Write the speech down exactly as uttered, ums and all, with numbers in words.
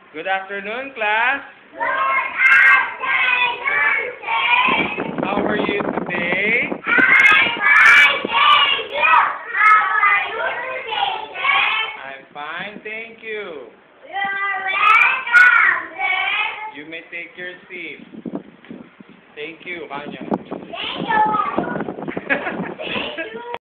Good afternoon, class. Good afternoon, sir. How are you today? I'm fine, thank you. How are you today, sir? I'm fine, thank you. You're welcome, sir. You may take your seat. Thank you, Kanya. Thank you. Thank you.